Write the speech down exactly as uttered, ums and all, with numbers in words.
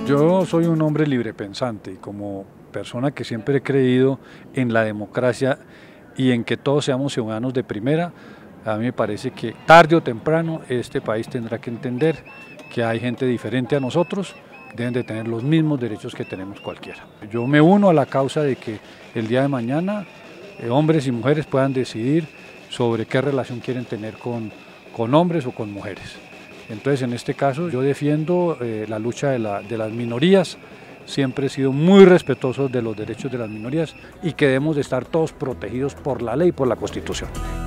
Yo soy un hombre librepensante y como persona que siempre he creído en la democracia y en que todos seamos ciudadanos de primera, a mí me parece que tarde o temprano este país tendrá que entender que hay gente diferente a nosotros, deben de tener los mismos derechos que tenemos cualquiera. Yo me uno a la causa de que el día de mañana eh, hombres y mujeres puedan decidir sobre qué relación quieren tener con, con hombres o con mujeres. Entonces, en este caso, yo defiendo eh, la lucha de, la, de las minorías, siempre he sido muy respetuoso de los derechos de las minorías y que debemos de estar todos protegidos por la ley y por la Constitución.